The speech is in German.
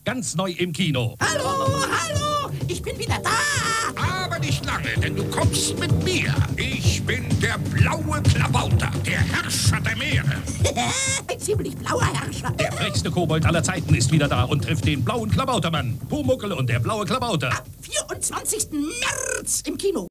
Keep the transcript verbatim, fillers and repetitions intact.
ganz neu im Kino. Hallo, hallo, ich bin wieder da. Aber nicht lange, denn du kommst mit mir. Ich bin der blaue Klabauter, der Herrscher der Meere. Ein ziemlich blauer Herrscher. Der frechste Kobold aller Zeiten ist wieder da und trifft den blauen Klabautermann. Pumuckl und der blaue Klabauter. Am vierundzwanzigsten März im Kino.